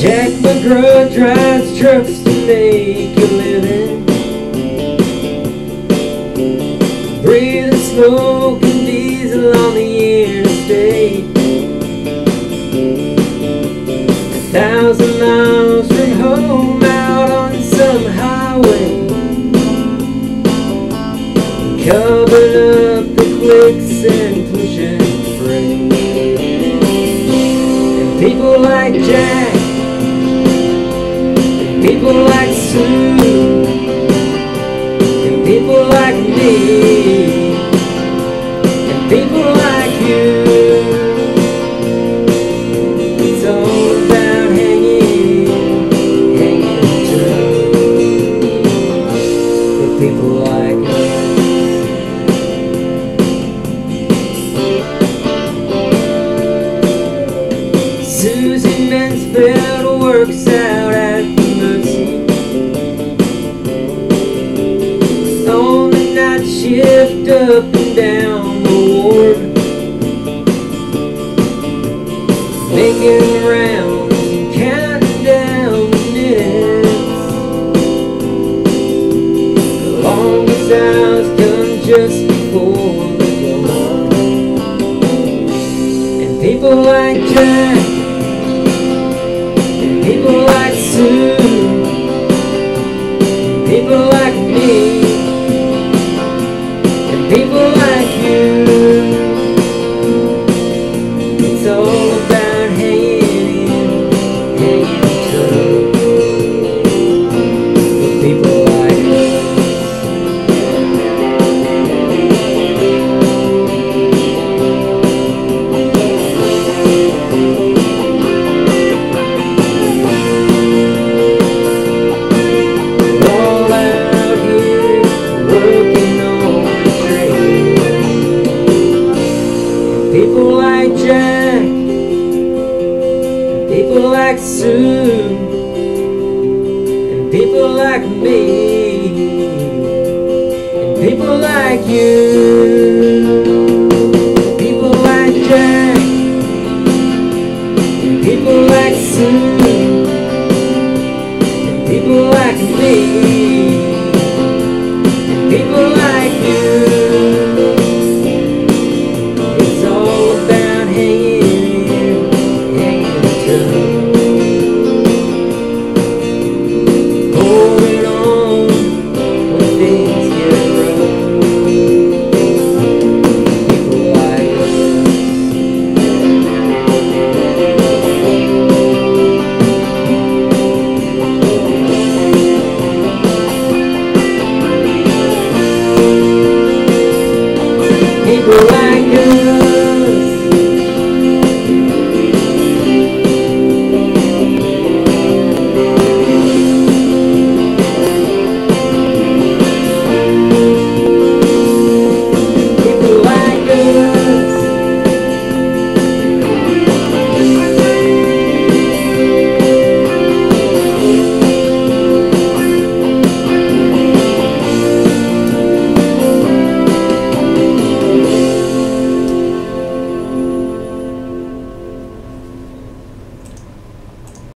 Jack McGraw drives trucks to make a living, breathing smoke and diesel on the interstate. 1,000 miles from home, out on some highway, covered up the clicks and pushing freight. And people like Jack, and people like Sue, and people like me, and people like you. It's all about hanging tough for people like us. Susie Mansfield works out at the Mercy on the night shift, up and down the ward, making rounds and counting down the minutes. The longest hours come just before the dawn. And people like Jack, people like Sue, people like me, and people like you. It's all about hanging tough for people like us. People like Jack, people like Sue, and people like me, and people like you.